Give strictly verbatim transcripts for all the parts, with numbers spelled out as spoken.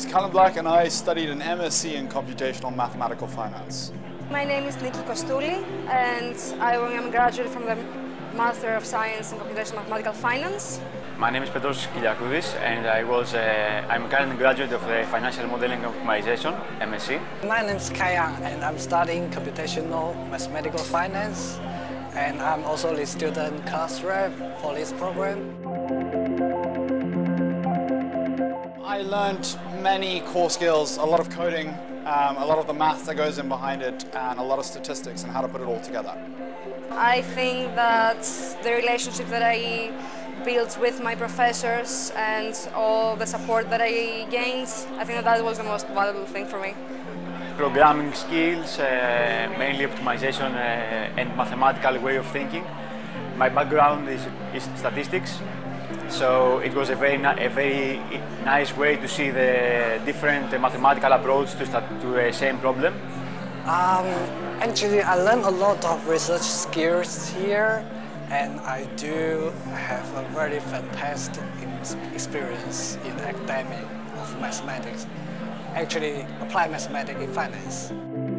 is Callum Black and I studied an M S c in Computational Mathematical Finance. My name is Niki Kostouli and I am a graduate from the Master of Science in Computational Mathematical Finance. My name is Petros Kyliakoudis and I was, uh, I'm a current graduate of the Financial Modelling and Optimisation, M S c. My name is Kayan and I'm studying Computational Mathematical Finance, and I'm also the student class rep for this program. I learned many core skills, a lot of coding, um, a lot of the math that goes in behind it, and a lot of statistics and how to put it all together. I think that the relationship that I built with my professors and all the support that I gained, I think that that was the most valuable thing for me. Programming skills, uh, mainly optimization uh, and mathematical way of thinking. My background is, is statistics, so it was a very, a very nice way to see the different uh, mathematical approach to, to the same problem. Um, actually, I learned a lot of research skills here, and I do have a very fantastic experience in academic of mathematics. Actually, applied mathematics in finance.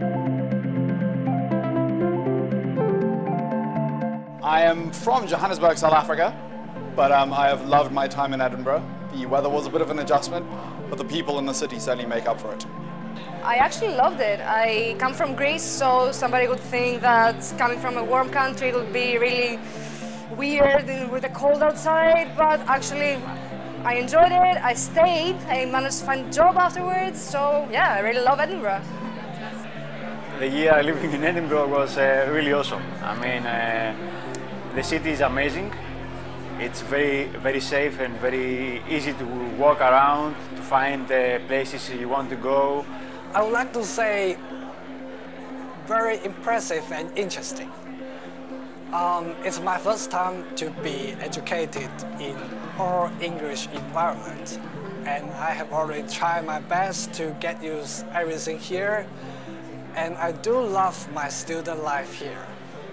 I am from Johannesburg, South Africa, but um, I have loved my time in Edinburgh. The weather was a bit of an adjustment, but the people in the city certainly make up for it. I actually loved it. I come from Greece, so somebody would think that coming from a warm country would be really weird with the cold outside, but actually I enjoyed it, I stayed, I managed to find a job afterwards, so yeah, I really love Edinburgh. The year living in Edinburgh was uh, really awesome. I mean, uh, the city is amazing. It's very, very safe and very easy to walk around, to find uh, places you want to go. I would like to say very impressive and interesting. Um, it's my first time to be educated in all English environment, and I have already tried my best to get used to everything here, and I do love my student life here.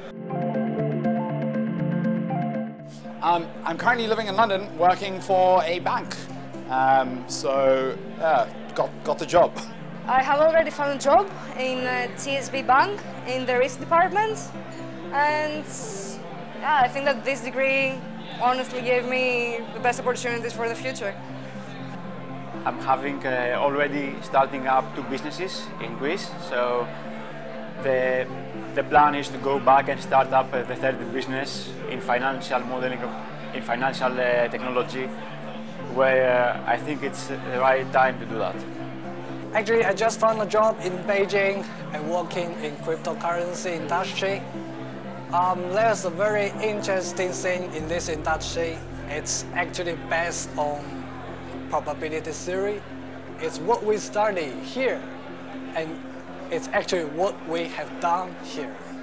Um, I'm currently living in London, working for a bank, um, so yeah, got, got the job. I have already found a job in uh, T S B Bank in the risk department, and yeah, I think that this degree honestly gave me the best opportunities for the future. I'm having uh, already starting up two businesses in Greece, so the, the plan is to go back and start up uh, the third business in financial modeling, in financial uh, technology, where uh, I think it's the right time to do that. Actually, I just found a job in Beijing and working in cryptocurrency industry. Um, there's a very interesting thing in this industry. It's actually based on probability theory. It's what we study here, and it's actually what we have done here.